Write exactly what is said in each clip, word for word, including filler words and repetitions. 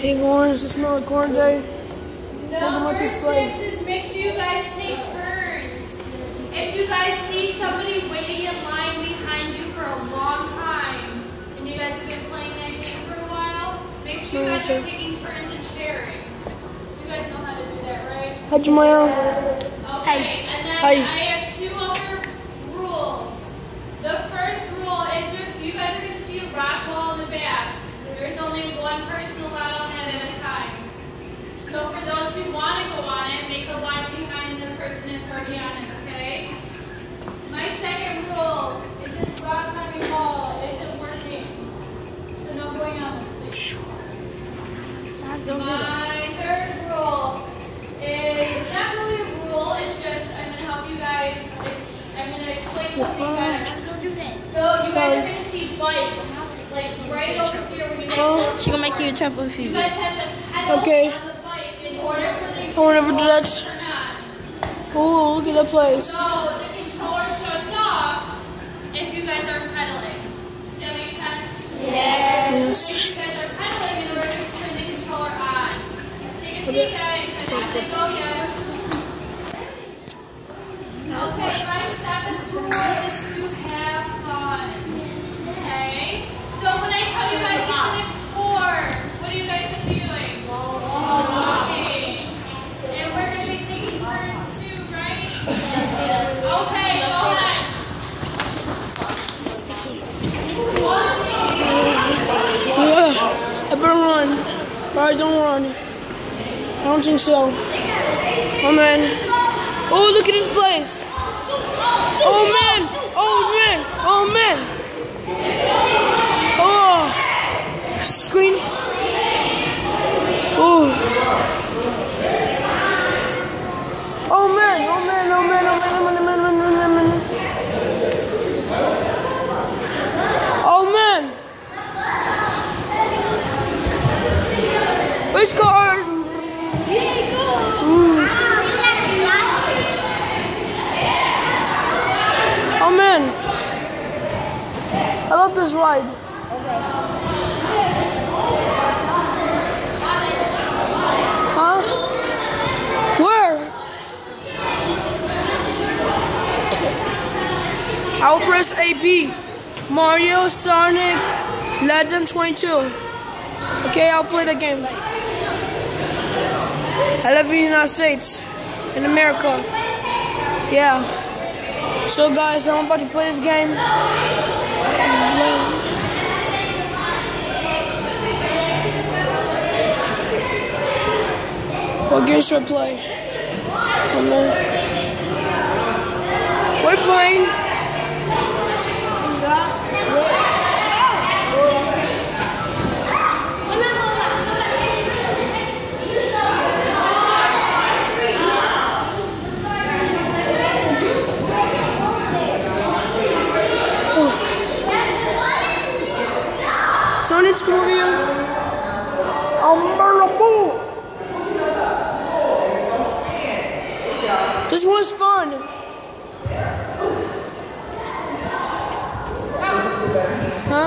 Hey Lawrence, it's smell like corn day. Number six is make sure you guys take turns. If you guys see somebody waiting in line behind you for a long time, and you guys have been playing that game for a while, make sure you guys are taking turns and sharing. You guys know how to do that, right? Hi, Jamaya. Okay, and then Hi. I have two other rules. The first rule is there's, you guys are going to see a rock wall in the back. There's only one person allowed on that at a time. So for those who want to go on it, make a line behind the person that's already on it, okay? My second rule is this rock climbing wall isn't working. So no going on this, please. My third rule is, it's not really a rule, it's just I'm going to help you guys, I'm going to explain something better. Don't do that. So you guys are going to see bikes, like right over here when you guys Oh, She's gonna make you a trample You feed. guys have to pedal Okay. on the bike in order for the I will never do that. to turn on. Oh, look at that place. So the controller shuts off if you guys are pedaling. Does that make sense? Yes. If you guys are pedaling in order to turn the controller on. Take a seat, guys. I'm not gonna go yet. Okay, my seventh rule is to have fun. Okay? So when I tell you guys you can explore, what are you guys doing? Walking. And we're going to be taking turns too, right? Okay, go ahead. Yeah, I better run. Alright, don't run. I don't think so. Oh man. Oh, look at this place. Oh man. Oh man. Oh man. Oh. Screen. Oh. Oh man. Oh man. Oh man. Oh man. Oh man. Oh man. Oh man. Oh man. Oh man. Which cars? Ooh. Oh man. I love this ride. Huh? Where? I'll press A B. Mario, Sonic, Legend twenty-two. Okay, I'll play the game. I live in the United States, in America. Yeah. So guys, I'm about to play this game. What game should I play? Oh, man. We're playing. Sonic's come over here. Unbearable. This was fun. Huh?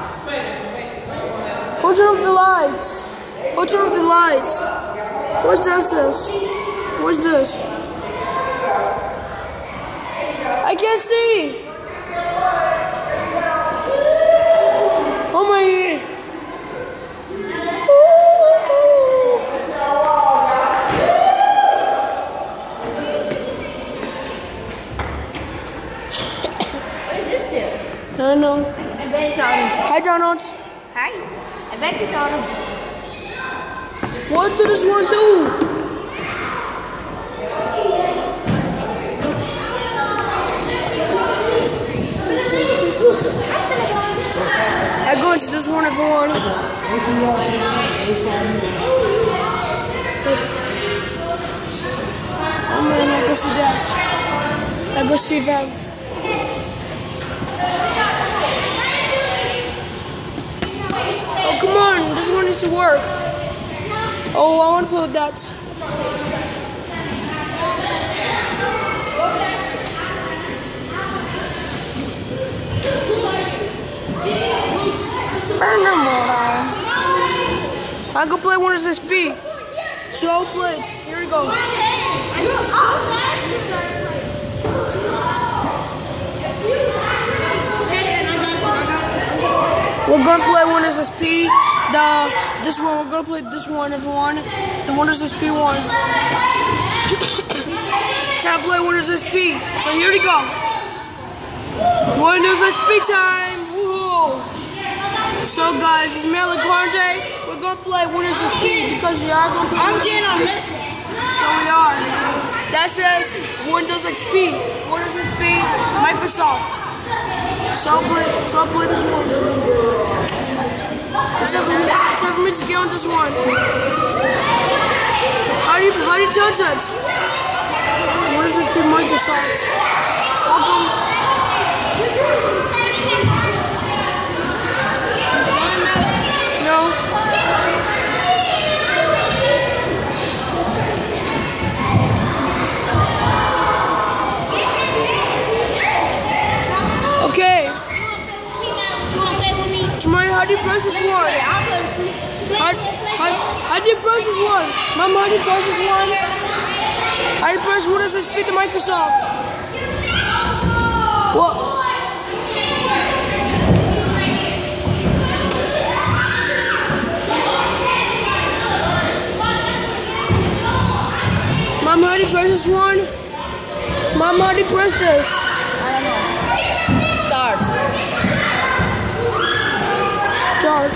Who turned off the lights? Who turned off the lights? What's this? What's this? I can't see. Oh my. I don't know. I bet it's autumn. Hi, Donald. Hi. I bet it's autumn. What did this one do? I go into this one for one. Oh man, I go see that. I go see that. Oh, come on, this one needs to work. Oh, I want to play with that. I go play Winners S P. So play it. Here we go. We're gonna play Winners S P. The this one we're gonna play this one everyone. The Winners S P one. It's time to play Winners S P. So here we go. Winners S P time. Woohoo! So guys, it's Malik Carde. We're gonna play Winners S P because we are gonna play. I'm getting on this one. So we are. That says Windows X P, Windows S P, Microsoft. So I'll play, so I'll play this one. It's time for me, it's time for me to get on this one. How do you, how do you touch it? Windows S P, Microsoft. Welcome. No. Okay. Tomorrow, how do you press this one? How, how, how do you press this one? Mom, how do you press this one? How do you press Windows S P to Microsoft? What? Mom, how do you press this one? Mom, how do you press this? I don't know. Start. Start.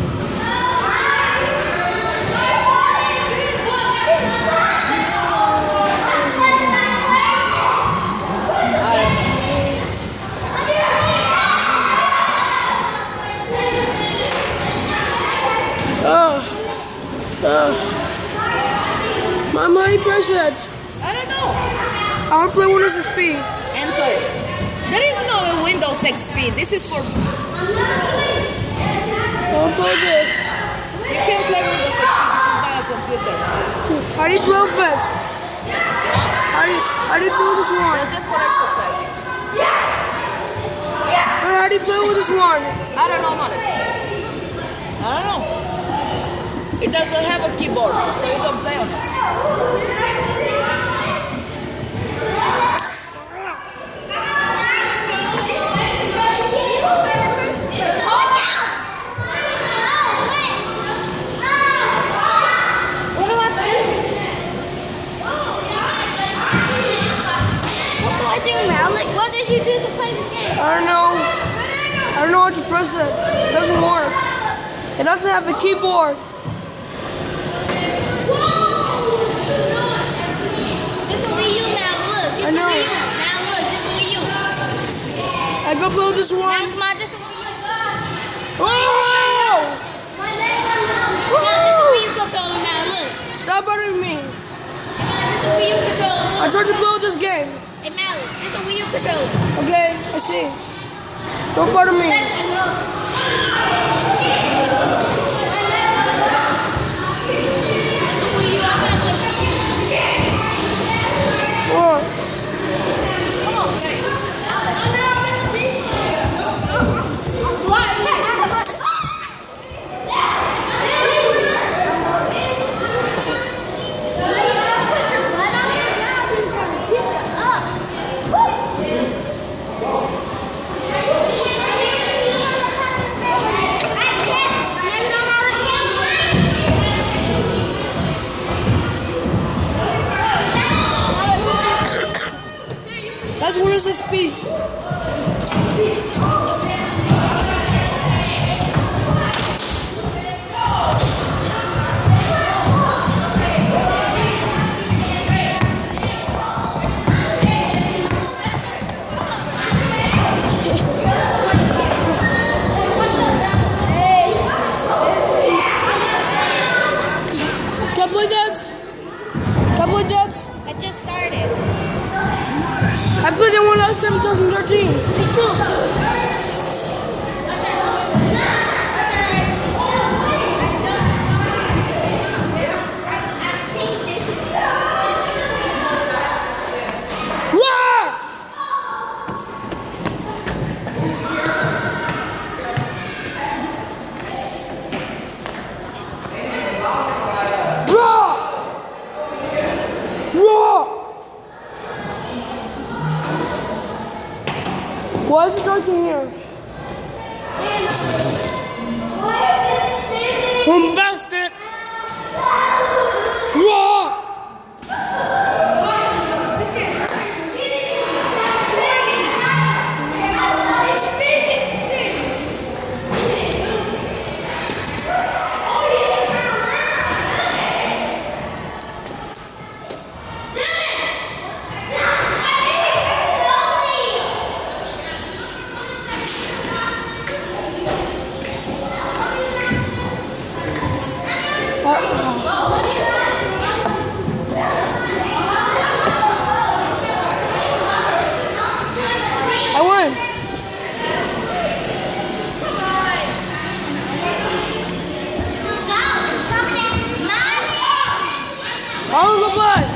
Oh. Oh. Mom, how do you press it? I don't know. I want to play Windows S P. Enter. There is no Windows X P. This is for boost. I want to play this. You can't play Windows X P. This is not a computer. How do you play with it? How do you, how do you play with this one? It's just for exercise. Or how do you play with this one? I don't know, Malik. I don't know. It doesn't have a keyboard, so you don't play on it. What did you do to play this game? I don't know. I don't know how to press it. It doesn't work. It doesn't have a keyboard. This will be you now, look. This I know. will be you. Now look, this will be you. I go play with this Now one. come on, this will be you. Oh! Come on, this will be you controller now, look. Stop bothering me. Come on, this will be you controller, I look. tried to play with this game. Hey Malik, this will be you controller. Okay, I see. Don't bother me. This will be you, I'm not looking for you. Oh. Come on, play. That's Windows S P. Can I play that? Can I play that? I just started. I played that one last time in twenty thirteen. Me too. Why is it dark in here? Bombastic! Raw! I won. Oh, look what?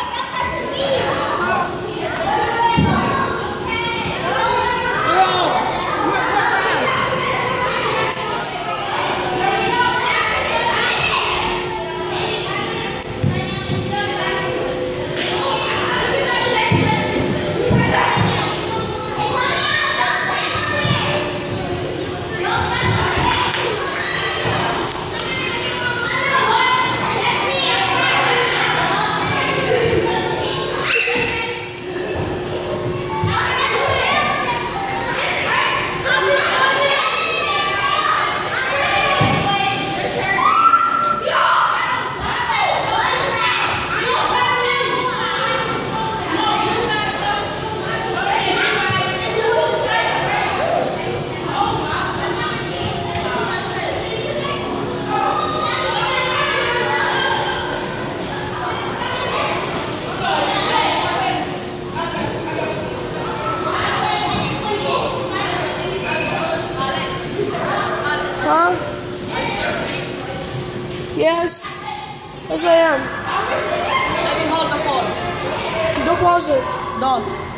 Huh? Yes. Yes, I am. Let me hold the phone. Don't pause it. Don't.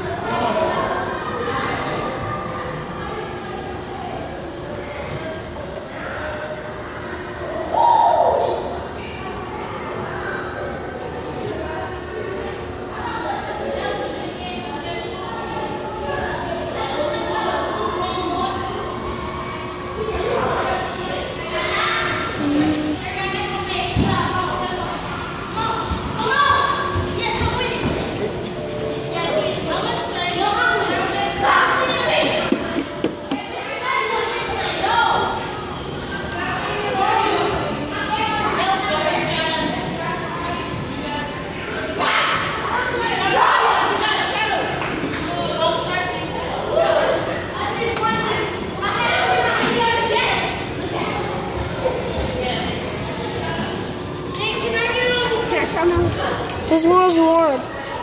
This one is warm.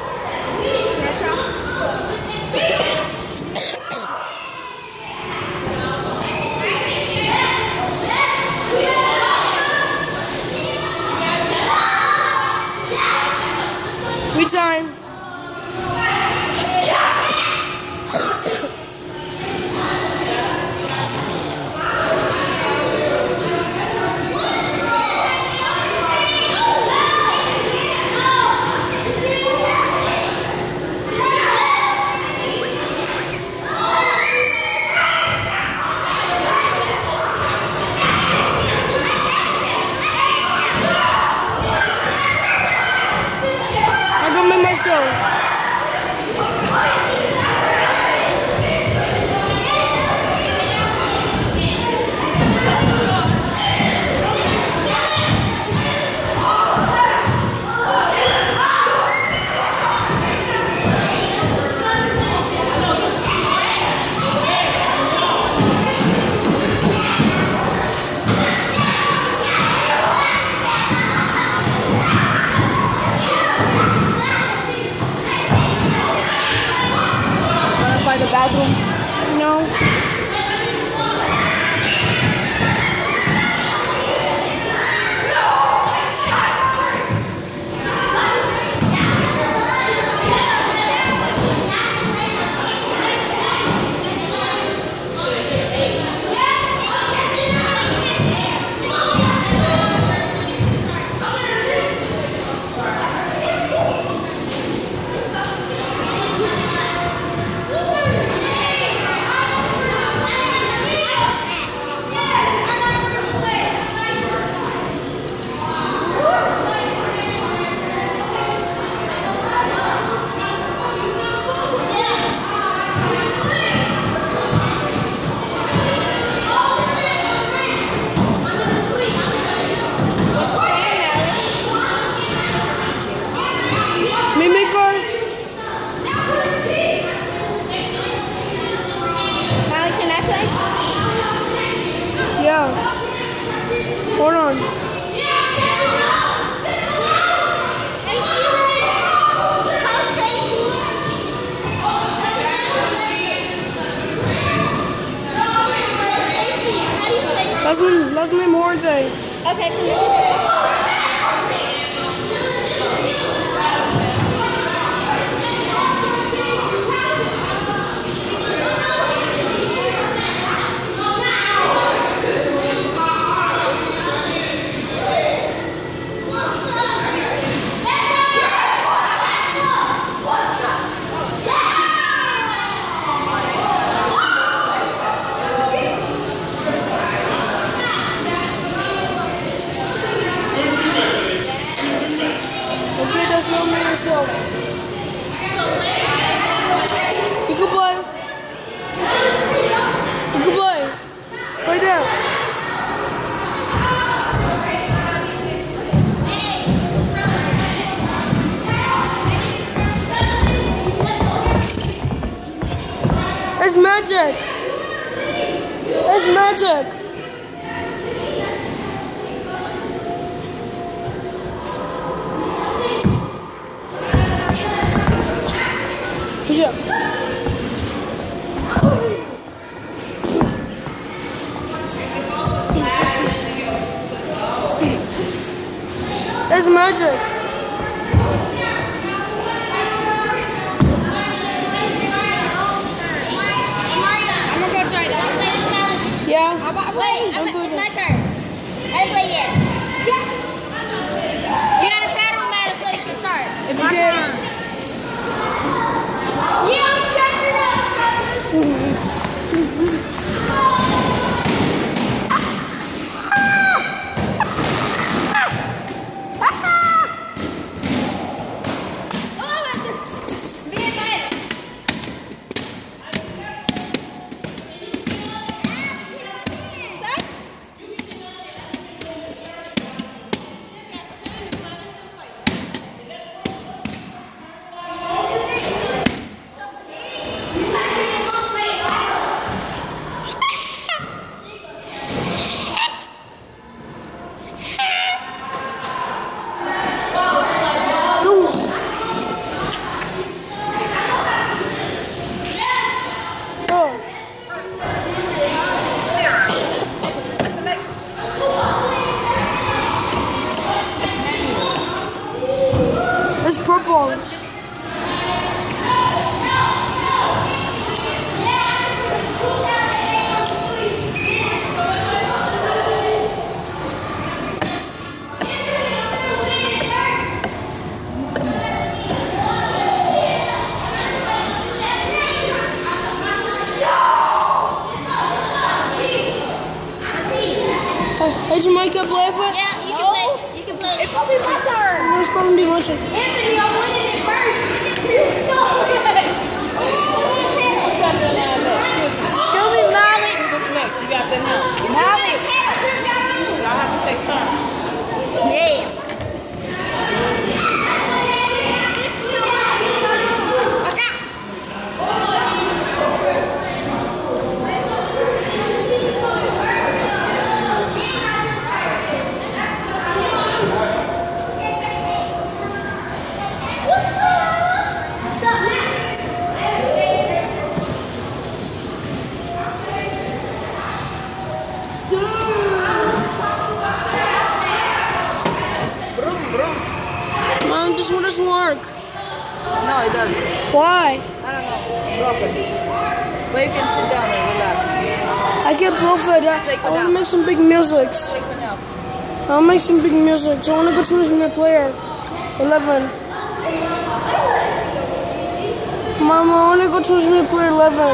We time. myself. Last name Horte. Okay, cool. Okay, that's not me yourself. You can play. You can play. Play down. It's magic. It's magic. Yeah. It's magic. I'm gonna go try that. Yeah. Wait, I'm, it's my turn. I didn't play yet. You gotta paddle that so you can start. It's okay. Yeah, I'm catching up. It's purple. Hey, Jamaica, play for it? Yeah, you can play. You can play. It's Probably my turn. No, it's probably be watching. Anthony, I'm winning it first. Excuse me, Molly. What's next? You got that now. Molly. Y'all have to take turns. Yeah. Mom, this one doesn't work. No, it doesn't. Why? I don't know. Broken. But you can sit down and relax. I can't blow for that. Take it I want to out. make some big music. Take one out. I'll make some big music. So I want to go choose my player. eleven. Mom, I want to go choose my player eleven.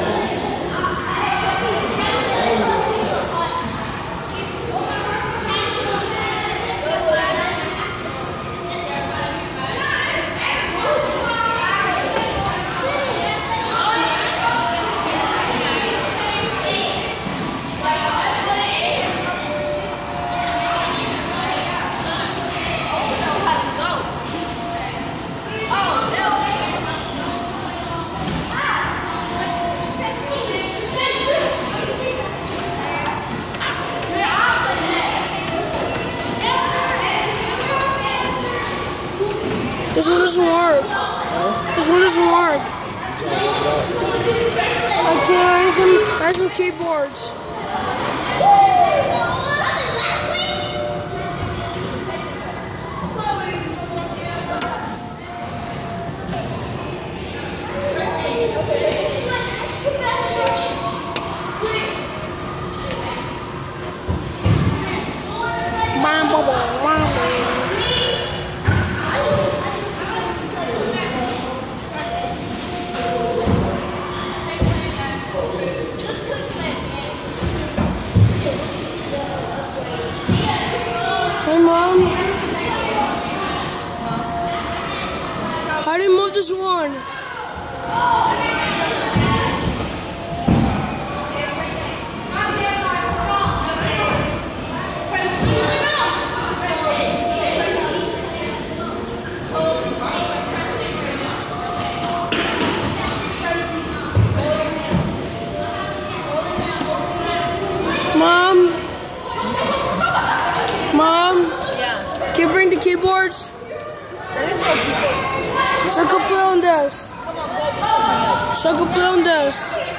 This one doesn't work. This one doesn't work. I can't. I have some, I have some keyboards. Bam, bam, bam, bam, bam. Hey, Mom. How do you move this one? Mom? Mom? Yeah. Can you bring the keyboards? There is no keyboard. Só que eu play on those. Come on, go do something else. Só que eu play on those.